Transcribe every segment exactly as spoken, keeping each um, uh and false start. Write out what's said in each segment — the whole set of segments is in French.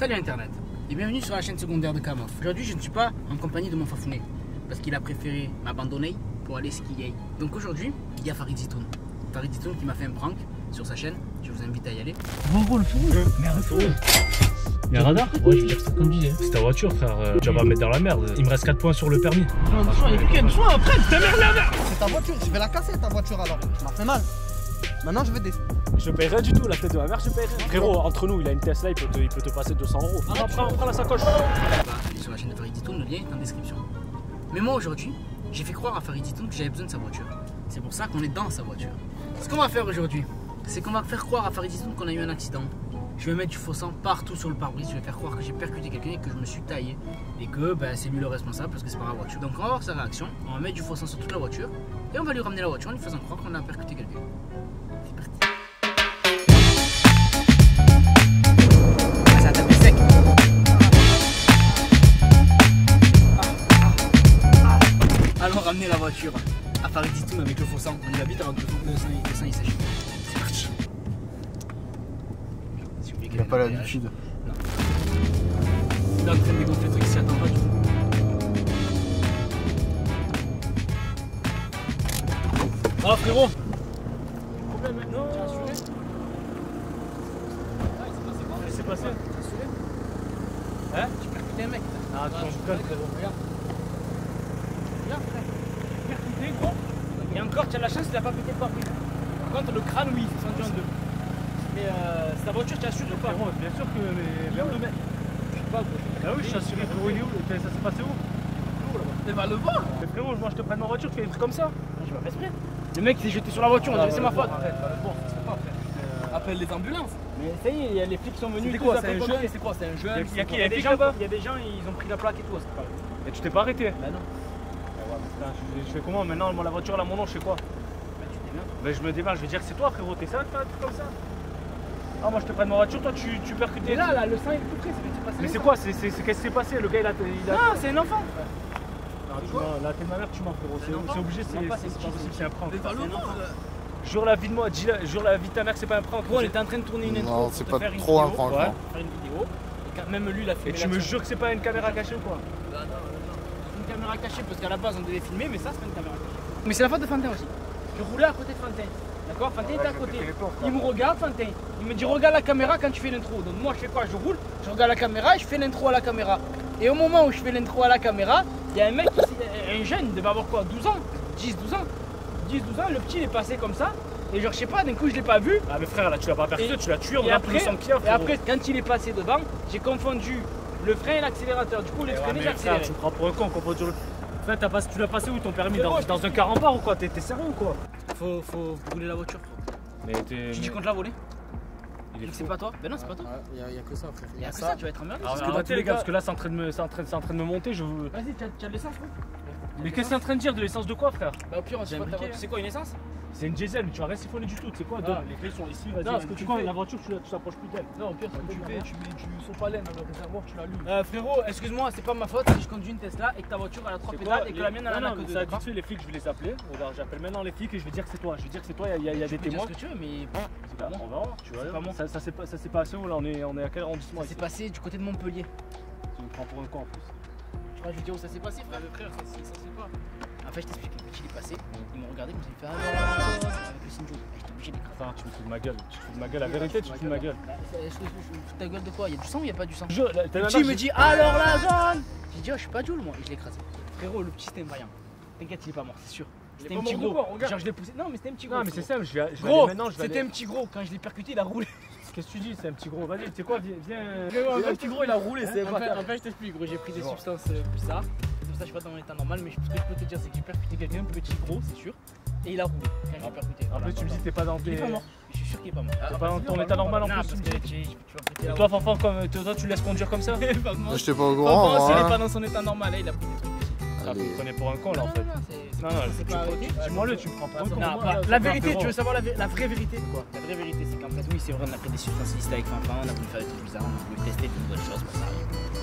Salut Internet et bienvenue sur la chaîne secondaire de Kamof. Aujourd'hui je ne suis pas en compagnie de mon fafounet parce qu'il a préféré m'abandonner pour aller skier. Donc aujourd'hui il y a Farid Zitoun. Farid Zitoun qui m'a fait un prank sur sa chaîne, je vous invite à y aller. Gros le feu rouge. Mais arrête feu rouge. Il y a un radar? Ouais, je veux dire c'est comme disais. C'est ta voiture frère, euh, tu vas pas me mettre dans la merde. Il me reste quatre points sur le permis. Non, doucement, il y a plus qu'un doucement après, ta merde la merde. C'est ta voiture, je vais la casser ta voiture alors. Tu m'as fait mal. Maintenant je vais des... Je paye rien du tout, la tête de ma mère je paye rien. Frérot, entre nous, il a une Tesla, il peut te, il peut te passer deux cents euros. Ah, prends, prends la sacoche. Bah, allez sur la chaîne de Farid Zitoun, le lien est en description. Mais moi aujourd'hui, j'ai fait croire à Farid Zitoun que j'avais besoin de sa voiture. C'est pour ça qu'on est dans sa voiture. Ce qu'on va faire aujourd'hui, c'est qu'on va faire croire à Farid Zitoun qu'on a eu un accident. Je vais mettre du faux sang partout sur le pare-brise, je vais faire croire que j'ai percuté quelqu'un et que je me suis taillé. Et que bah, c'est lui le responsable parce que c'est pas ma voiture. Donc on va voir sa réaction, on va mettre du faux sang sur toute la voiture et on va lui ramener la voiture en lui faisant croire qu'on a percuté quelqu'un. C'est parti. Ah, ça a tapé sec. Allons ramener la voiture à Farid Zitoun avec le faux sang. On y habite avant que le sang, le sang il sèche. C'est parti. Il n'a pas l'habitude. Non. Il est en train de dégonfler le truc, il s'y attend pas du tout. Ah frérot. Problème maintenant. Tu as assuré? Ah, il s'est passé quoi? Qu'est-ce qui s'est passé? Tu as assuré? Hein? Tu percutais un mec. Ah tu m'en colles frérot. Regarde. Regarde frère. Percuté gros. Et encore, tu as la chance, il a pas pété le pare-brise. Par contre, le crâne, oui, il s'est fendu en deux. Mais euh, c'est ta voiture, tu assures ou pas? Frérot, bien sûr que mais vers le mec. Je sais pas, gros. Ah oui, je suis assuré frérot, il est où? Ça s'est passé où? Tu vas le voir. Mais frérot, moi je te prends ma voiture, tu fais des trucs comme ça. Je vais pas exprès. Le mec s'est jeté sur la voiture, on dirait que c'est ma faute. Arrête, va le voir, ça se fait pas frère. Appelle les ambulances. Mais ça y est, les flics sont venus. C'était quoi, c'est un jeu? jeu? C'est quoi? C'est un jeu? Il y a qui? Il y a des des gens, gens là-bas? il y a des gens, ils ont pris la plaque et tout. C'est pas grave. Et tu t'es pas arrêté? Bah non. Putain, je, je fais comment maintenant? Moi, la voiture là, mon nom, je fais quoi? Bah tu t'es bien. Ben je me démarre, je vais dire que c'est toi frérot, t'es ça, tu fais un truc comme ça? Ah moi je te prends ma voiture, toi tu, tu percutes. Et là, là, le sang il est tout près, ça vient de se passer. Mais c'est quoi? C'est qu'est-ce qui s'est passé? Le gars il a. Il a... Non, c'est un enfant. Non, tu mens, la tête de ma mère tu mens frérot, C'est un enfant. c'est obligé, c'est Non, pas, c'est c'est pas possible, c'est un prank. Mais va le voir. Jure la vie de moi, dis la, jure la vie de ta mère que c'est pas un prank. Gros, on était en train de tourner une intro. Non, pour c'est te pas faire une trop un vidéo, prank. ouais. non. faire une vidéo. Et quand même lui, il a filmé. Et tu me l'action. jures que c'est pas une caméra cachée ou quoi? Une caméra cachée parce qu'à la base on devait filmer, mais ça c'est pas une caméra cachée. Mais c'est la faute de Fantin aussi. Je roulais à côté de Fantin. D'accord? Fantin était à côté. Il me regarde, Fantin. Il me dit regarde la caméra quand tu fais l'intro. Donc moi je fais quoi? Je roule, je regarde la caméra et je fais l'intro à la caméra. Et au moment où je fais l'intro à la caméra, il y a un mec, un jeune, il devait avoir quoi? douze ans? dix douze ans? dix douze ans, le petit il est passé comme ça. Et genre je sais pas, d'un coup je l'ai pas vu. Ah mais frère là tu l'as pas percuté, Et- tu l'as tué, on Et a après, plus de sang qu'il y a et frérot. après, quand il est passé devant, j'ai confondu le frein et l'accélérateur. Du coup, les Ouais, freins, mais j'ai frère, accéléré. tu me prends pour un con, on comprend toujours le. Frère, t'as pas- tu l'as passé où ton permis? Dans, dans un carambar ou quoi? T'es sérieux ou quoi? Faut, faut brûler la voiture. Mais t'es. Tu dis qu'on te l'a volé? Il est C'est fou. pas toi? Ben non, c'est pas toi. Il y, a que ça frère. Il y a que ça, tu vas être emmerdé. Alors, Parce que arrêtez dans les tous gars, parce que là c'est en train de me, c'est en train, c'est en train de me monter, je veux. Vas-y, tu as, tu as de l'essence, gros? Mais qu'est-ce que c'est en train de dire? De l'essence de quoi frère? Bah au pire, on se J'ai voit ta impliqué, voiture. hein. C'est quoi une essence? C'est une diesel, mais tu vas rien siphonner du tout, c'est quoi? Ah, Donne. les clés sont ici, vas-y. Non, parce que tu tu vois, fais. la voiture, tu la- tu t'approches plus d'elle. Non, au pire, ce que tu fais, tu mets du sopalène dans le réservoir, tu l'allumes. Euh, frérot, excuse-moi, c'est pas ma faute si je conduis une Tesla et que ta voiture elle a trois C'est pédales quoi, et que les- la mienne elle en non, a non, que mais deux. ça, d'accord? vite fait, les flics, je vais les appeler. Regarde, j'appelle maintenant les flics et je vais dire que c'est toi. Je vais dire que c'est toi, il y a, il y a Tu des peux dire témoins. ce que tu veux, mais C'est pas- On va voir, tu vois. C'est pas moi. Ça, ça s'est pas- ça s'est passé où là? On est, on est à quel arrondissement ça s'est ici? passé du côté de Montpellier. Tu me prends pour un con en plus. Tu crois que je vais dire où ça s'est passé, frère? Le frère, ça c'est ça c'est pas. En fait, je t'explique. Le petit il est passé, il m'a regardé comme ça, il fait ah non, avec le signe jaune. J'étais obligé d'écraser. Enfin, tu me fous de ma gueule. Tu te fous de ma gueule. La vérité, tu te fous de ma gueule. Bah, je- je- je- je- Ta gueule de quoi? Il y a du sang ou il y a pas du sang? Je, la- t'as Le la petit marque, me j'ai- dit alors la zone. J'ai dit oh je suis pas Joule moi et je l'ai écrasé. Frérot le petit c'était un vaillant. T'inquiète il est pas mort c'est sûr. C'était est un pas petit mort de gros. quoi, regarde. Genre je l'ai poussé. Non mais c'était un petit gros. Non, mais c'est frérot. simple, je vais, je vais Gros, aller maintenant. Je vais c'était aller- un petit gros. Quand je l'ai percuté il a roulé. Qu'est-ce que tu dis? C'est un petit gros. Vas-y, tu sais quoi? Viens. viens. Frérot, un petit gros il a roulé c'est En fait, pas. En fait je t'explique gros j'ai pris des substances euh, bizarres. C'est pour ça que je suis pas dans mon état normal mais ce que je peux te dire c'est que j'ai percuté quelqu'un petit gros c'est sûr. Et il a roulé quand j'ai percuté. En plus, tu me dis que t'es pas dans Il tes. est pas mort. Je suis sûr qu'il est pas mort. T'es pas dans ton état normal en Non plus. parce tu me que dis. tu tu vas péter Et la toi, Fanfan, comme toi, tu laisses conduire comme ça? Moi j'étais pas au Fanfan courant. aussi il est moi, pas hein. dans son état normal là il a pris des trucs. Ah, vous me prenez pour un con là en fait. Non, non, c'est- Non, non, c'est tu- pas tu- arrêté. dis-moi-le, tu me prends pour un con. Non, Moi, bah, là, la c'est vérité, pas tu veux frérot. savoir la, vé- la vraie vérité quoi? La vraie vérité, c'est qu'en fait, oui, c'est vrai, on a pris des substances illicites avec Fanfan, on a voulu faire des trucs bizarres, on a voulu tester de nouvelles choses, mais ça arrive. Bon, et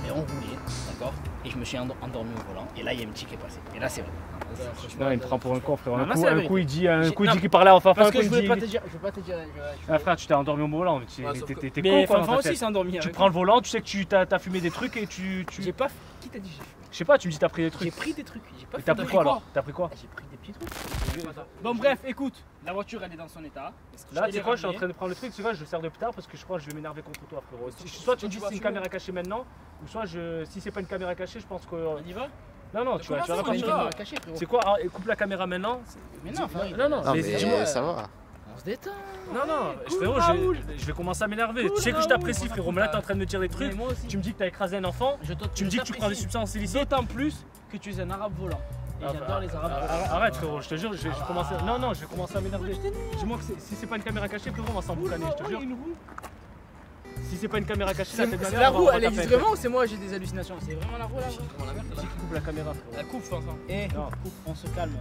j'ai enroulé, d'accord, et je me suis endo- endormi au volant. Et là, il y a M T qui est passé. Et là, c'est vrai. Non, il me prend pour un con, frère. Non, Un là, coup, c'est un vrai. coup, il dit, un J'ai- coup, il non, dit qu'il parlait en fanfare. Parce un que coup, je il voulais dit- pas te dire, je veux pas te dire. je- je- Ah, frère, tu t'es endormi au volant. tu- Ouais, t'es- sauf t'es- que- t'es- T'es Mais con, quoi, dans Fanfan ta aussi tête. s'est endormi. Tu avec. prends le volant, tu sais que tu t'as t'as fumé des trucs et tu. tu- J'ai pas. Qui t'a dit j'ai fait? Je sais pas, tu me dis t'as pris des J'ai trucs. pris des trucs. J'ai pas Et fait t'as de pris quoi trucs. alors? T'as pris quoi? J'ai pris des petits trucs. Bon, bref, écoute, la voiture elle est dans son état. Là, tu sais l'ai quoi, je suis en ramenée. train de prendre le truc, tu vois, je le sers de plus tard parce que je crois que je vais m'énerver contre toi, frérot. Si- Soit tu me dis que c'est une caméra cachée maintenant, ou soit je, si c'est pas une caméra cachée, je pense que. On y va? Non, non, tu vas, Comment tu vas ça, pas on y me va dire. cachée, frérot. C'est quoi? Ah, coupe la caméra maintenant. Mais non, Farid. Non, non, Non, mais mais dis-moi. ça va. On se détend. Non, non, Cool, frérot, Raoul. je, je vais commencer à m'énerver. Cool, Tu sais que je Raoul. t'apprécie, frérot, mais là t'es en train de me dire des trucs. Mais moi aussi. Tu me dis que t'as écrasé un enfant. Je te- Tu me dis que tu prends des t'apprécie. substances illicites. D'autant plus que tu es un arabe volant. Et Ah, j'adore bah, les arabes arrête, volants. Arrête, frérot, je te jure, je vais je vais commencer. Non, non, je vais commencer à m'énerver. Dis-moi que c'est- si c'est pas une caméra cachée, frérot, on va s'emboucaner, je te jure. Si c'est pas une caméra cachée, ça fait de la C'est merde, la on va- roue, on va elle taper existe un vraiment ou c'est moi j'ai des hallucinations? C'est vraiment la roue là? peu. Si tu coupes la caméra, frérot. La coupe, Fanfan. Et Non. coupe, on se calme.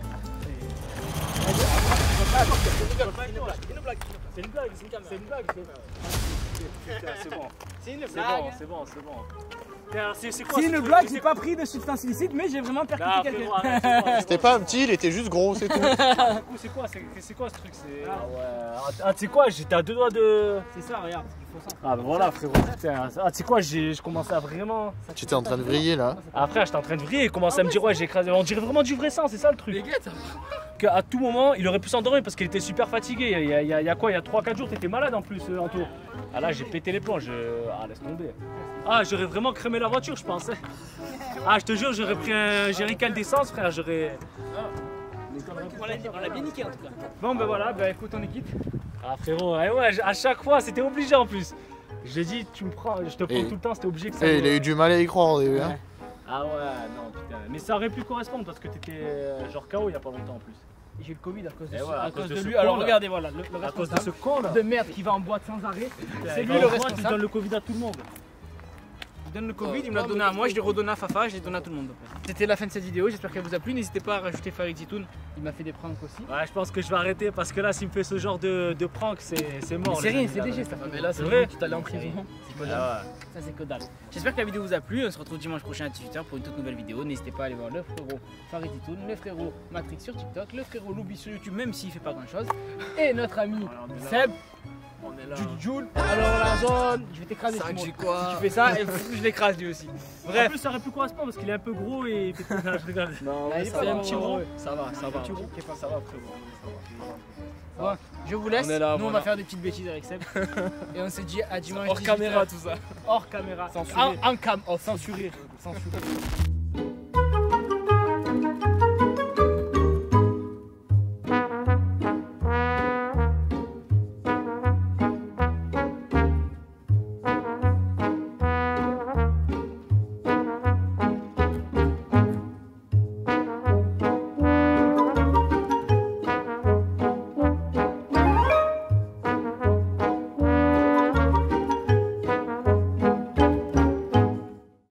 C'est une blague, c'est une blague, c'est une blague. C'est bon, C'est une c'est blague. bon, c'est bon, c'est bon. C'est c'est quoi C'est ce une truc? blague, C'est j'ai pas pris de substance illicite, mais j'ai vraiment percuté Non, quelqu'un. frérot, arrête, c'est bon, c'est C'était bon. pas un petit, il était juste gros, c'est tout. Du coup, c'est quoi, c'est c'est quoi ce truc? C'est ah ouais. Ah, tu sais quoi, j'étais à deux doigts de. C'est ça, regarde, il faut ça. Ah bah voilà, frérot. Putain. Ah, tu sais quoi, j'ai je commençais à vraiment. Tu étais en train de vriller là. Ah frère, j'étais en train de vriller, il commençait à me dire ouais, j'ai écrasé. On dirait vraiment du vrai sang, c'est ça le truc. Les gars, ça- Qu'à tout moment, il aurait pu s'endormir parce qu'il était super fatigué. Il y a, il y a- il y a quoi, il y a trois quatre jours, t'étais malade en plus, euh, Anto. Ah là, j'ai pété les plombs. Je... Ah, laisse tomber. Ah, j'aurais vraiment crémé la voiture, je pensais. Ah, je te jure, j'aurais pris un jerrycan d'essence, frère. J'aurais. On l'a on l'a bien niqué en tout cas. Bon, ben voilà, ben écoute, on est quitte. Ah, frérot, eh ouais, à chaque fois, c'était obligé en plus. J'ai dit, tu me prends, je te prends Et- tout le temps, c'était obligé que ça. Eh, me- il a eu du mal à y croire au début. Hein. Ah ouais, non, putain. Mais ça aurait pu correspondre parce que t'étais euh, genre K O il y a pas longtemps en plus. J'ai eu le Covid à cause de, Eh ce- ouais, à à cause cause de de ce lui. con, Alors là. regardez, voilà, le, le À cause de ce responsable con là. de merde qui va en boîte sans arrêt. C'est lui Il le donne responsable. le Covid à tout le monde. Il donne le Covid, il me l'a donné à moi, je l'ai redonné à Fafa, je l'ai donné à tout le monde. C'était la fin de cette vidéo, j'espère qu'elle vous a plu. N'hésitez pas à rajouter Farid Zitoun, il m'a fait des pranks aussi. Ouais, je pense que je vais arrêter parce que là, s'il me fait ce genre de, de prank, c'est c'est Mais mort. c'est les rien, amis, c'est là. léger ça. Mais là, C'est c'est vrai. vrai, tu t'allais en prison. Ah ouais. Ça c'est que dalle. J'espère que la vidéo vous a plu, on se retrouve dimanche prochain à dix-huit heures pour une toute nouvelle vidéo. N'hésitez pas à aller voir le frérot Farid Zitoun, le frérot Matrix sur TikTok, le frérot Loubi sur YouTube même s'il fait pas grand chose. Et notre ami Seb, On est là. Jules Joule. Alors la zone, je vais t'écraser Ça Simon. dit quoi? Si tu fais ça, et je l'écrase lui aussi. En Bref. plus, ça aurait pu correspondre parce qu'il est un peu gros et. Non, je rigole. Non, Allez, ouais, c'est ça un va. petit gros. Ça va, ça va. Petit gros. Ça va, frérot. Bon, je vous laisse. On est là, Nous on voilà. va faire des petites bêtises avec Seb. Et on se dit à dimanche. Hors dix-huit heures. caméra, tout ça. Hors caméra. Censuré. En, en cam off. Censuré. Censuré.